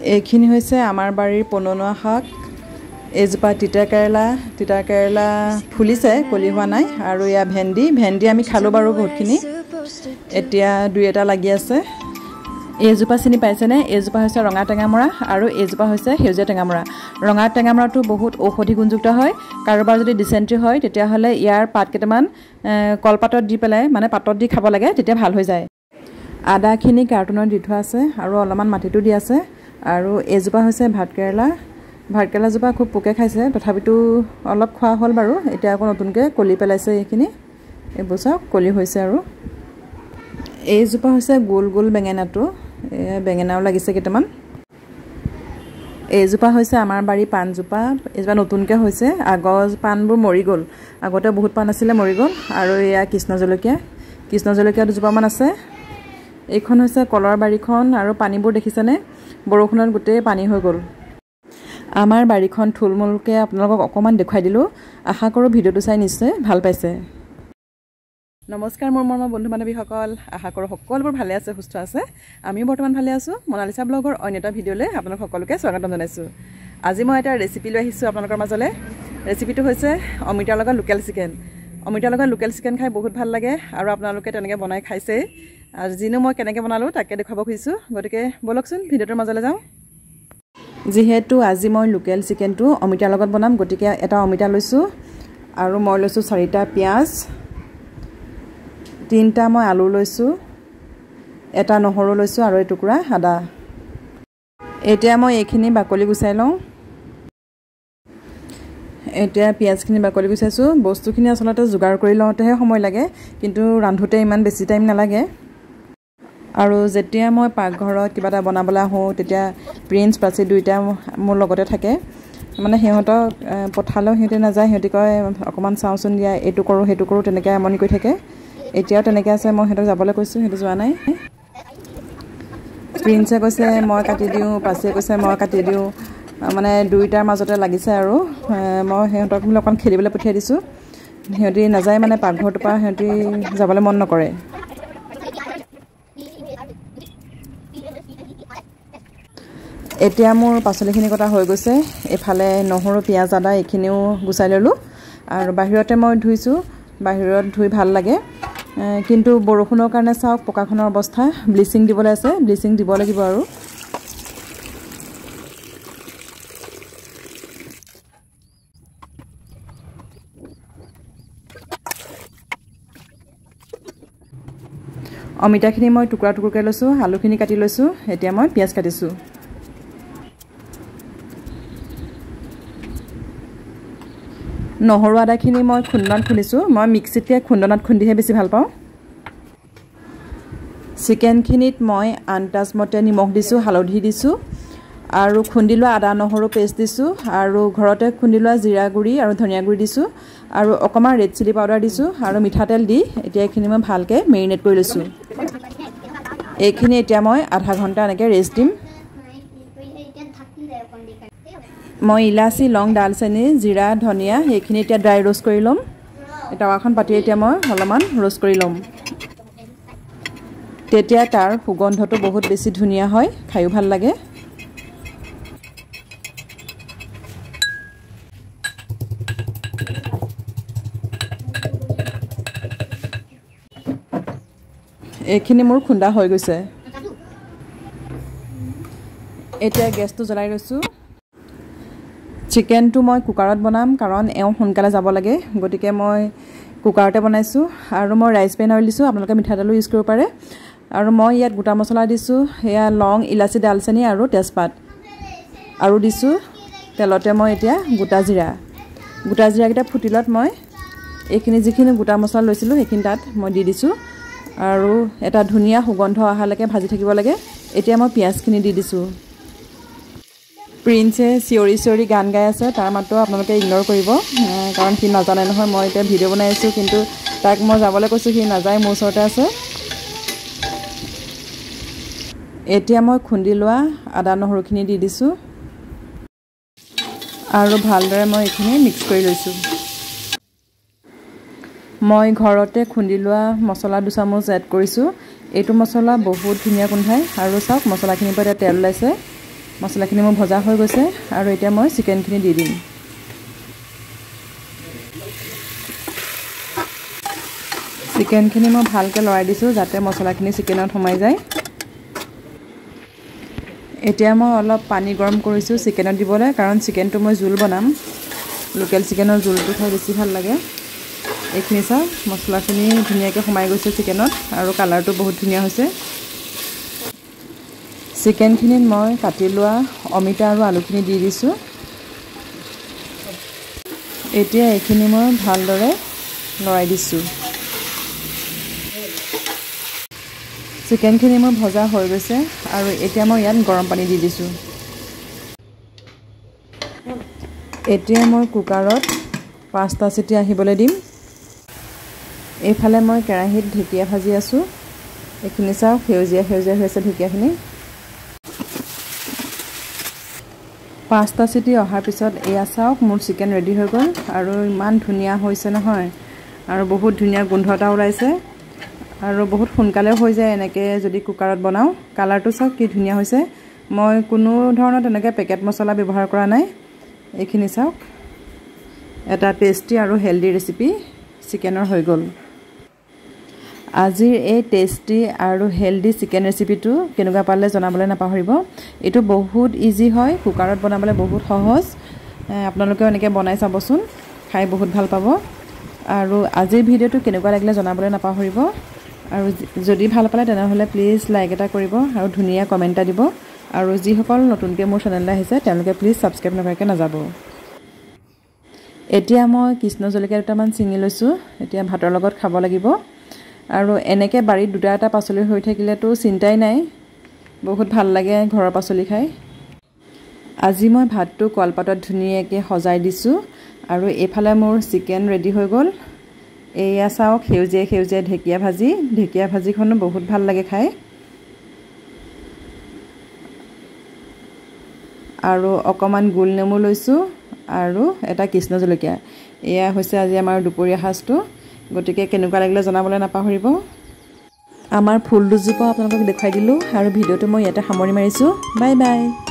এইখিনি হৈছে আমাৰ বাৰীৰ পননুৱা শাক এজোপা তিতা কেৰেলা ফুলিছে কলি হোৱা নাই আৰু ইয়া ভেন্দি আমি খালো বাৰু বহুতখিনি এতিয়া দুই এটা লাগি আছে এইজোপা চিনি পাইছেনে এইজোপা হৈছে ৰঙা টেঙামৰা আৰু এইজোপা হৈছে সেউজীয়া টেঙামৰা ৰঙা টেঙামৰাটো বহুত ঔষধি গুণযুক্ত হয় কাৰোবাৰ যদি ডিসেন্ট্ৰি হয় তেতিয়াহ'লে ইয়াৰ পাত কেইটামান কলপাতত দি পেলাই মানে পাতত দি খাব লাগে তেতিয়া ভাল হৈ যায় আদাখিনি কাৰ্টুনত দি থোৱা আছে আৰু অলপমান মাটিটো দি আছে আৰু এইজোপা হৈছে ভাতকেৰেলাজোপা খুব পোকে খাইছে তথাপিতো অলপ খোৱা হ'ল বাৰু এতিয়া আকৌ নতুনকৈ কলি পেলাইছে এইখিনি এইবোৰ চাওক কলি হৈছে আৰু এইজোপা হৈছে গোল বেঙেনাটো বেঙেনাও লাগিছে কেইটামান এইজোপা হৈছে আমাৰ বাৰী পাণজোপা এইজোপা নতুনকৈ হৈছে আগৰ পাণবোৰ মৰি গ'ল আগতে বহুত পাণ আছিলে মৰি গ'ল আৰু এয়া কৃষ্ণ জলকীয়া দুজোপামান আছে এইখন হৈছে কলৰ বাৰীখন আৰু পানীবোৰ দেখিছেনে বৰষুণত গোটেই পানী হৈ গ'ল আমাৰ বাৰীখন থুলমূলকৈ আপোনালোকক অকণমান দেখুৱাই দিলোঁ আশা কৰোঁ ভিডিঅ'টো চাই নিশ্চয় ভাল পাইছে নমস্কাৰ মোৰ মৰমৰ বন্ধু বান্ধৱীসকল আশা কৰোঁ সকলোবোৰ ভালে আছে সুস্থ আছে আমিও বৰ্তমান ভালে আছোঁ মনালিছা ব্লগৰ অন্য এটা ভিডিঅ'লৈ আপোনালোক সকলোকে স্বাগতম জনাইছোঁ আজি মই এটা ৰেচিপি লৈ আহিছোঁ আপোনালোকৰ মাজলৈ ৰেচিপিটো হৈছে অমিতাৰ লগত লোকেল চিকেন খাই বহুত ভাল লাগে আৰু আপোনালোকে তেনেকৈ বনাই খাইছে আৰু যিনো মই কেনেকৈ বনালোঁ তাকে দেখুৱাব খুজিছোঁ গতিকে বলকচোন ভিডিঅ'টোৰ মাজলৈ যাওঁ যিহেতু আজি মই লোকেল চিকেনটো অমিতাৰ লগত বনাম গতিকে এটা অমিতা লৈছোঁ আৰু মই লৈছোঁ 4টা পিঁয়াজ 3টা মই আলু লৈছোঁ এটা নহৰু লৈছোঁ আৰু এটুকুৰা আদা এতিয়া মই এইখিনি বাকলি গুচাই লওঁ এতিয়া পিঁয়াজখিনি বাকলি গুচাইছোঁ বস্তুখিনি আচলতে যোগাৰ কৰি লওঁতেহে সময় লাগে কিন্তু ৰান্ধোতে ইমান বেছি টাইম নালাগে আৰু যেতিয়া মই পাকঘৰত কিবা এটা বনাবলৈ আহোঁ তেতিয়া প্ৰিন্স প্ৰাচী দুইটা মোৰ লগতে থাকে মানে সিহঁতক পঠালেও সিহঁতে নাযায় সিহঁতে কয় অকণমান চাওঁচোন দিয়া এইটো কৰোঁ সেইটো কৰোঁ তেনেকৈ আমনি কৰি থাকে এতিয়াও তেনেকৈ আছে মই সিহঁতক যাবলৈ কৈছোঁ সিহঁতে যোৱা নাই প্ৰিন্সে কৈছে মই কাটি দিওঁ প্ৰাচীয়ে কৈছে মই কাটি দিওঁ মানে দুইটাৰ মাজতে লাগিছে আৰু মই সিহঁতক বোলে অকণ খেলিবলৈ পঠিয়াই দিছোঁ সিহঁতি নাযায় মানে পাকঘৰটোৰ পৰা সিহঁতি যাবলৈ মন নকৰে এতিয়া মোৰ পাচলিখিনি কটা হৈ গৈছে এফালে নহৰু পিঁয়াজ আদা এইখিনিও গুচাই ল'লোঁ আৰু বাহিৰতে মই ধুইছোঁ বাহিৰত ধুই ভাল লাগে কিন্তু বৰষুণৰ কাৰণে চাওক পকাখনৰ অৱস্থা ব্লিচিং দিবলৈ আছে ব্লিচিং দিব লাগিব আৰু অমিতাখিনি মই টুকুৰাকৈ লৈছোঁ আলুখিনি কাটি লৈছোঁ এতিয়া মই পিঁয়াজ কাটিছোঁ নহৰু আদাখিনি মই খুন্দনাত খুন্দিছোঁ মই মিক্সিতকৈ খুন্দনাত খুন্দিহে বেছি ভাল পাওঁ চিকেনখিনিত মই আন্দাজমতে নিমখ দিছোঁ হালধি দিছোঁ আৰু খুন্দি লোৱা আদা নহৰু পেষ্ট দিছোঁ আৰু ঘৰতে খুন্দি লোৱা জিৰা গুড়ি আৰু ধনিয়া গুড়ি দিছোঁ আৰু অকণমান ৰেড চিলি পাউডাৰ দিছোঁ আৰু মিঠাতেল দি এতিয়া এইখিনি মই ভালকৈ মেৰিনেট কৰি লৈছোঁ এইখিনি এতিয়া মই আধা ঘণ্টা এনেকৈ ৰেষ্ট দিম মই ইলাচি লং ডালচেনি জিৰা ধনিয়া সেইখিনি এতিয়া ড্ৰাই ৰোষ্ট কৰি ল'ম টাৱাখন পাতি এতিয়া মই অলপমান ৰোষ্ট কৰি ল'ম তেতিয়া তাৰ সুগন্ধটো বহুত বেছি ধুনীয়া হয় খায়ো ভাল লাগে এইখিনি মোৰ খুন্দা হৈ গৈছে এতিয়া গেছটো জ্বলাই লৈছোঁ চিকেনটো মই কুকাৰত বনাম কাৰণ এওঁ সোনকালে যাব লাগে গতিকে মই কুকাৰতে বনাইছোঁ আৰু মই ৰাইচ পেন অইল দিছোঁ আপোনালোকে মিঠাতেলো ইউজ কৰিব পাৰে আৰু মই ইয়াত গোটা মছলা দিছোঁ এয়া লং ইলাচি ডালচেনি আৰু তেজপাত আৰু দিছোঁ তেলতে মই এতিয়া গোটা জিৰাকেইটা ফুটিলত মই এইখিনি যিখিনি গোটা মছলা লৈছিলোঁ সেইখিনি তাত মই দি দিছোঁ আৰু এটা ধুনীয়া সুগন্ধ অহালৈকে ভাজি থাকিব লাগে এতিয়া মই পিঁয়াজখিনি দি দিছোঁ প্ৰিন্সে চিঞৰি গান গাই আছে তাৰ মাত্ৰ আপোনালোকে ইগন'ৰ কৰিব কাৰণ সি নাজানে নহয় মই এতিয়া ভিডিঅ' বনাই আছোঁ কিন্তু তাক মই যাবলৈ কৈছোঁ সি নাযায় মোৰ ওচৰতে আছে এতিয়া মই খুন্দি লোৱা আদা নহৰুখিনি দি দিছোঁ আৰু ভালদৰে মই এইখিনি মিক্স কৰি লৈছোঁ মই ঘৰতে খুন্দি লোৱা মছলা 2 চামুচ এড কৰিছোঁ এইটো মছলা বহুত ধুনীয়া গোন্ধায় আৰু চাওক মছলাখিনিৰ পৰা তেল ওলাইছে মছলাখিনি মোৰ ভজা হৈ গৈছে আৰু এতিয়া মই চিকেনখিনি দি দিম। চিকেনখিনি মই ভালকৈ লৰাই দিছোঁ যাতে মছলাখিনি চিকেনত সোমাই যায়। এতিয়া মই অলপ পানী গৰম কৰিছোঁ চিকেনত দিবলৈ, কাৰণ চিকেনটো মই জোল বনাম। লোকেল চিকেনৰ জোলটো খাই বেছি ভাল লাগে। এইখিনি চাওক মছলাখিনি ধুনীয়াকৈ সোমাই গৈছে চিকেনত আৰু কালাৰটো বহুত ধুনীয়া হৈছে। চিকেনখিনিত মই কাটি লোৱা অমিতা আৰু আলুখিনি দি দিছোঁ। এতিয়া এইখিনি মই ভালদৰে লৰাই দিছোঁ। চিকেনখিনি মোৰ ভজা হৈ গৈছে আৰু এতিয়া মই ইয়াত গৰম পানী দি দিছোঁ। এতিয়া মই কুকাৰত 5টা চিটি আহিবলৈ দিম। এইফালে মই কেৰাহীত ঢেকীয়া ভাজি আছোঁ। এইখিনি চাওক সেউজীয়া সেউজীয়া হৈ আছে ঢেকীয়াখিনি। 5টা চিটি অহাৰ পিছত এয়া চাওক মোৰ চিকেন ৰেডি হৈ গ'ল আৰু ইমান ধুনীয়া হৈছে নহয়, আৰু বহুত ধুনীয়া গোন্ধ এটা ওলাইছে আৰু বহুত সোনকালে হৈ যায় এনেকৈ যদি কুকাৰত বনাওঁ। কালাৰটো চাওক কি ধুনীয়া হৈছে। মই কোনো ধৰণৰ তেনেকৈ পেকেট মছলা ব্যৱহাৰ কৰা নাই। এইখিনি চাওক এটা টেষ্টি আৰু হেল্ডি ৰেচিপি চিকেনৰ হৈ গ'ল। আজিৰ এই টেষ্টি আৰু হেল্ডি চিকেন ৰেচিপিটো কেনেকুৱা পালে জনাবলৈ নাপাহৰিব। এইটো বহুত ইজি হয়, কুকাৰত বনাবলৈ বহুত সহজ। আপোনালোকেও এনেকৈ বনাই চাবচোন, খাই বহুত ভাল পাব। আৰু আজিৰ ভিডিঅ'টো কেনেকুৱা লাগিলে জনাবলৈ নাপাহৰিব। আৰু যদি ভাল পালে তেনেহ'লে প্লিজ লাইক এটা কৰিব আৰু ধুনীয়া কমেণ্ট এটা দিব। আৰু যিসকল নতুনকৈ মোৰ চেনেললৈ আহিছে তেওঁলোকে প্লিজ ছাবস্ক্ৰাইব নকৰাকৈ নাযাব। এতিয়া মই কৃষ্ণ জলকীয়া দুটামান ছিঙি লৈছোঁ। এতিয়া ভাতৰ লগত খাব লাগিব। আৰু এনেকৈ বাৰীত দুটা এটা পাচলি হৈ থাকিলেতো চিন্তাই নাই, বহুত ভাল লাগে ঘৰৰ পাচলি খাই। আজি মই ভাতটো কলপাতত ধুনীয়াকৈ সজাই দিছোঁ আৰু এইফালে মোৰ চিকেন ৰেডি হৈ গ'ল। এয়া চাওক সেউজীয়া সেউজীয়া ঢেকীয়া ভাজি। ঢেকীয়া ভাজিখনো বহুত ভাল লাগে খাই। আৰু অকণমান গোল নেমু লৈছোঁ আৰু এটা কৃষ্ণ জলকীয়া। এয়া হৈছে আজি আমাৰ দুপৰীয়া সাজটো। গতিকে কেনেকুৱা লাগিলে জনাবলৈ নাপাহৰিব। আমাৰ ফুল দুজোপা আপোনালোকক দেখুৱাই দিলোঁ আৰু ভিডিঅ'টো মই ইয়াতে সামৰি মাৰিছোঁ। Bye bye.